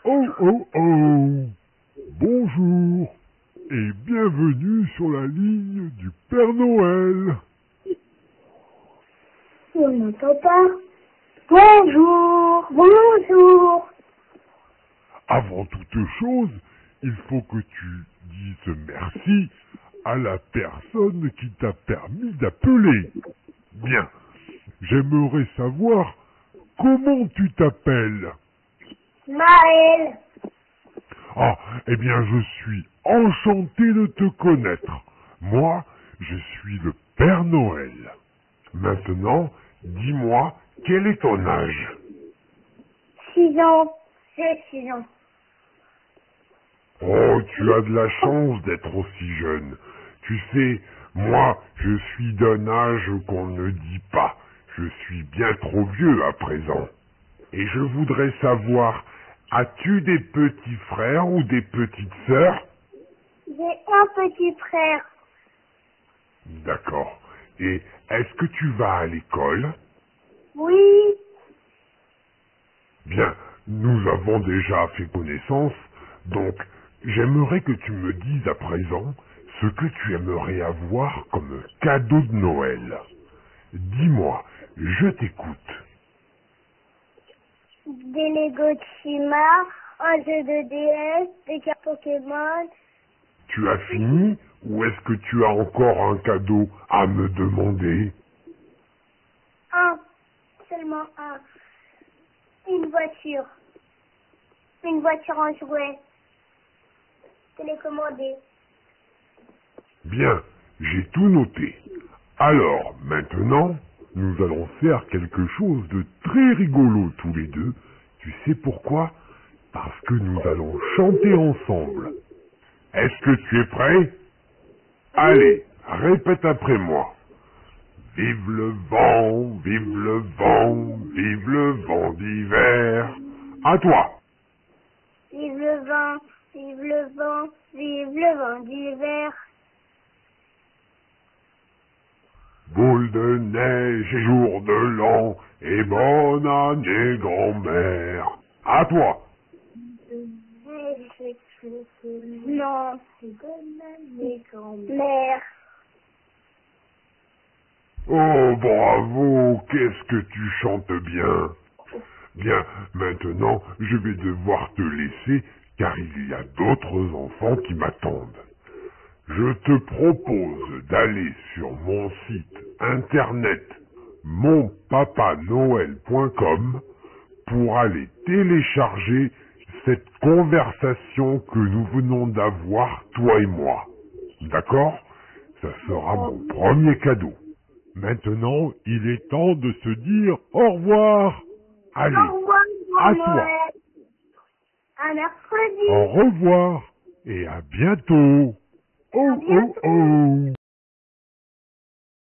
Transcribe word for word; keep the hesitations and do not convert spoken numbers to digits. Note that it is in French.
Oh oh oh! Bonjour et bienvenue sur la ligne du Père Noël. On n'entend pas. Bonjour, bonjour. Avant toute chose, il faut que tu dises merci à la personne qui t'a permis d'appeler. Bien, j'aimerais savoir comment tu t'appelles. Maël. Ah, eh bien, je suis enchanté de te connaître. Moi, je suis le Père Noël. Maintenant, dis-moi, quel est ton âge? Six ans. J'ai six ans. Oh, tu as de la chance d'être aussi jeune. Tu sais, moi, je suis d'un âge qu'on ne dit pas. Je suis bien trop vieux à présent. Et je voudrais savoir, as-tu des petits frères ou des petites sœurs? J'ai un petit frère. D'accord. Et est-ce que tu vas à l'école? Oui. Bien, nous avons déjà fait connaissance, donc j'aimerais que tu me dises à présent ce que tu aimerais avoir comme cadeau de Noël. Dis-moi, je t'écoute. Des Lego de Shima, un jeu de D S, des cartes Pokémon. Tu as fini ou est-ce que tu as encore un cadeau à me demander? Un. Seulement un. Une voiture. Une voiture en jouet. Télécommandée. Bien, j'ai tout noté. Alors, maintenant, nous allons faire quelque chose de très rigolo tous les deux. Tu sais pourquoi? Parce que nous allons chanter ensemble. Est-ce que tu es prêt? Oui. Allez, répète après moi. Vive le vent, vive le vent, vive le vent d'hiver. À toi. Vive le vent, vive le vent, vive le vent d'hiver. Boule de neige et jour de l'an, et bonne année grand-mère. À toi. Non, c'est bonne année grand-mère. Oh, bravo, qu'est-ce que tu chantes bien. Bien, maintenant, je vais devoir te laisser, car il y a d'autres enfants qui m'attendent. Je te propose d'aller sur mon site internet mon papa noël point com pour aller télécharger cette conversation que nous venons d'avoir, toi et moi. D'accord? Ça sera mon premier cadeau. Maintenant, il est temps de se dire au revoir. Allez, Au revoir, à Grand toi. Noël. À Au mercredi. revoir et à bientôt. À Oh, oh, bientôt. oh.